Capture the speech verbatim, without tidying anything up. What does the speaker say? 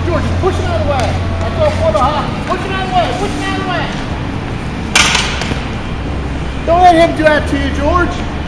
George, just push it out of the way. That's all for the hop. Push it out of the way, push it out of the way. Don't let him do that to you, George.